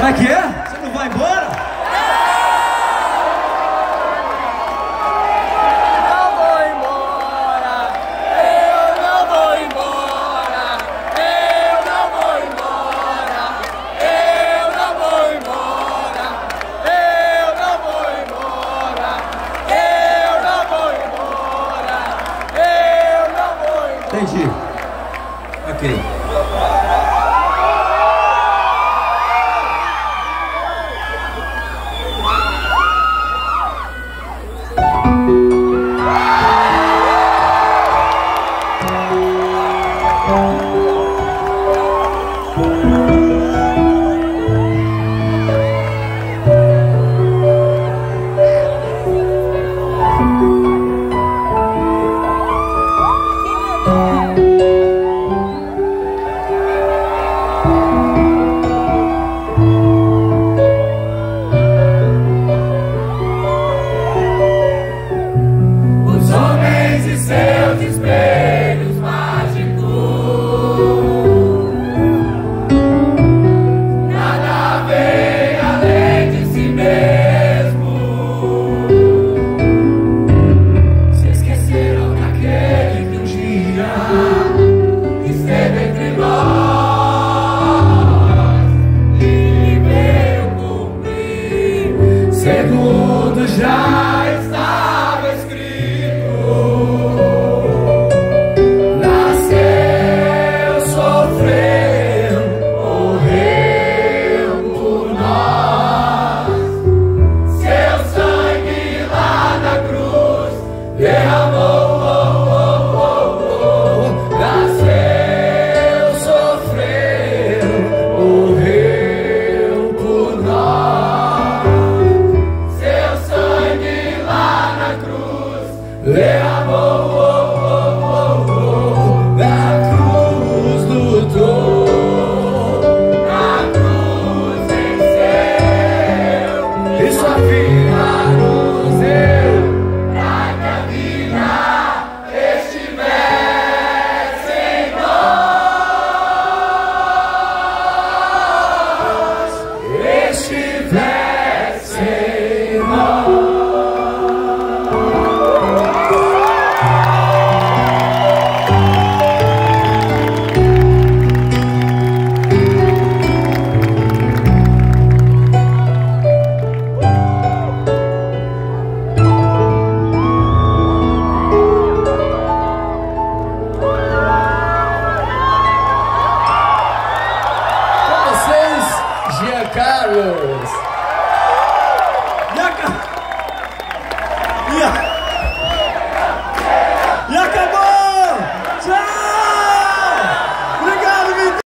Como é que é? Você não vai embora? Não vou embora, eu não vou embora, eu não vou embora, eu não vou embora, eu não vou embora, eu não vou embora, eu não vou embora. Entendi. Ok. Os homens e seus espelhos mágicos, nada vem além de si mesmo. Se esqueceram daquele que um dia esteve entre nós e veio cumprir segundo já estava escrito. Nasceu, sofreu, morreu por nós. Seu sangue lá na cruz derramou. Nasceu, sofreu, morreu por nós. Seu sangue lá na cruz derramou. Na cruz lutou, na cruz venceu, e sua vida nos deu, pra que a vida estivesse em nós, estivesse em nós. Com vocês, Giancarlos.